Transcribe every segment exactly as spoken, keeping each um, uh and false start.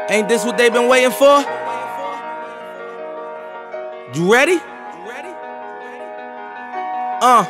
Ain't this what they been waiting for? You ready? Uh,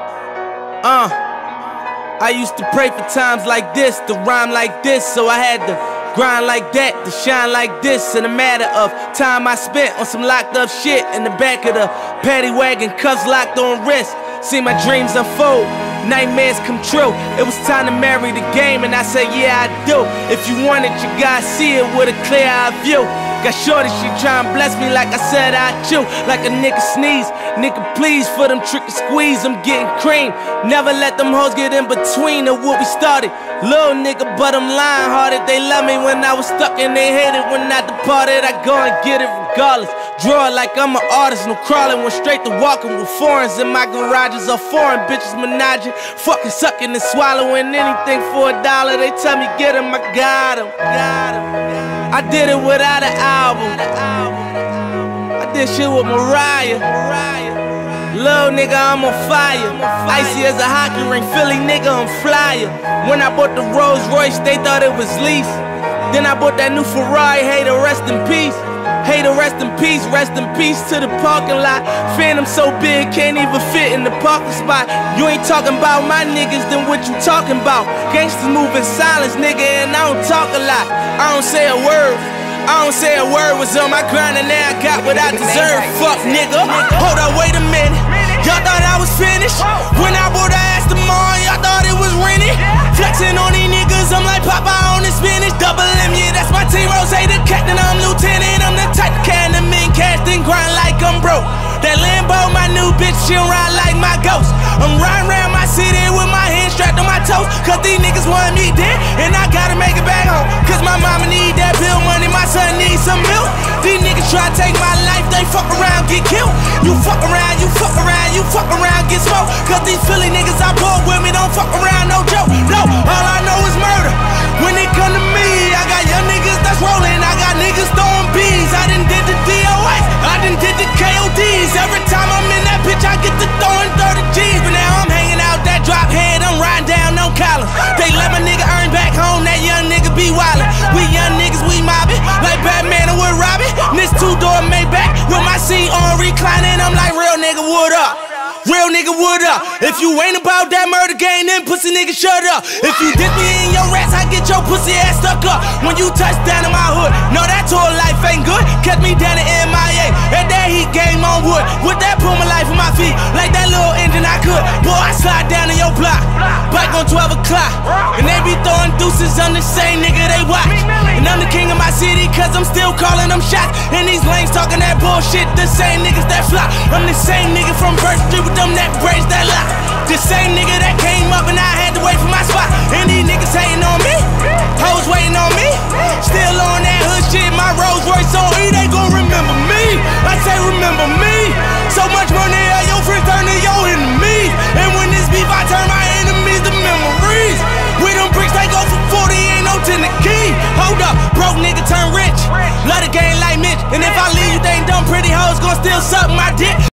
uh. I used to pray for times like this, to rhyme like this, so I had to grind like that, to shine like this. In a matter of time I spent on some locked up shit in the back of the paddy wagon, cuffs locked on wrist. See my dreams unfold, nightmares come true. It was time to marry the game, and I said, yeah, I do. If you want it, you gotta see it with a clear eye view. Got shorty, she tryin' bless me like I said I chew. Like a nigga sneeze, nigga please for them trick and squeeze, I'm getting cream. Never let them hoes get in between of what we started. Little nigga, but I'm lying hearted. They love me when I was stuck and they hated when I departed. I go and get it regardless. Draw it like I'm an artist, no crawling. Went straight to walking with foreigns in my garages. Are foreign bitches menaging, fucking sucking and swallowing anything for a dollar. They tell me get him, I got him, got him. I did it without an album. I did shit with Mariah. Little nigga, I'm on fire. Icy as a hockey ring, Philly nigga, I'm flyer. When I bought the Rolls Royce, they thought it was lease. Then I bought that new Ferrari, hey, to rest in peace. Hey, to rest in peace, rest in peace to the parking lot. Phantom so big, can't even fit in the parking spot. You ain't talking about my niggas, then what you talking about? Gangsters move in silence, nigga, and I don't talk a lot. I don't say a word, I don't say a word. Was on my grind and now I got what I deserve. Fuck nigga, hold up, wait a minute. Y'all thought I was finished? When I bought the ass tomorrow, y'all thought it was rented? Flexing on these niggas, I'm like Popeye on the spinach. Double M, yeah, that's my team. Rose, the captain, I'm lieutenant. I'm the type of can the men cash, then grind like I'm broke. That Lambo, my new bitch, she'll ride like my ghost. I'm riding around my city with my hands strapped on my toes. Cause these niggas want me dead, and I gotta make it back home. Cause my mama need that bill money, my son needs some milk. These niggas try to take my life, they fuck around, get killed. You fuck around, you fuck around, you fuck around, get smoked. Cause these Philly niggas I pull with me don't fuck around, no joke. No, all I know is murder. When it come to me, I got young niggas that's rolling, I got niggas throwing bees. I done did the D O S, I done did the K O Ds. Every time I'm in that bitch, I get to throwing thirty G's. But now I'm hanging out that drop head, I'm riding down no collar. They let my nigga earn back home, that young nigga be wildin'. We young niggas, we mobbin', like Batman and Wood Robin. This two-door Maybach with my seat on reclining. I'm like, real nigga, what up? Real nigga, what up? If you ain't about that murder game, then pussy nigga, shut up. If you dip me in your rats, I get your pussy ass stuck up. When you touch down in my hood, no, that tour life ain't good. Catch me down in M I A, at that heat game on wood. With that Puma life on my feet, like that little engine I could. Boy, I slide down in your block, bike on twelve o'clock. And they be throwing deuces, I'm the same nigga they watch. And I'm the king of my city, cause I'm still calling them shots. And these lanes talking that bullshit, the same niggas that flop. I'm the same nigga from First Street with them that braids that lock. The same nigga that came up and I had to wait for my spot. And these niggas hating on me, hoes waiting on me. Still on that hood shit, my Rolls Royce on E, they gon' remember me. I say remember me. So much money at your friends turn to your enemies. And when this beef, I turn my enemies to memories. With them bricks, they go for forty, ain't no ten the key. Hold up, broke nigga turn rich. Love the game like Mitch. And if I leave, you think dumb pretty hoes gon' still suck my dick.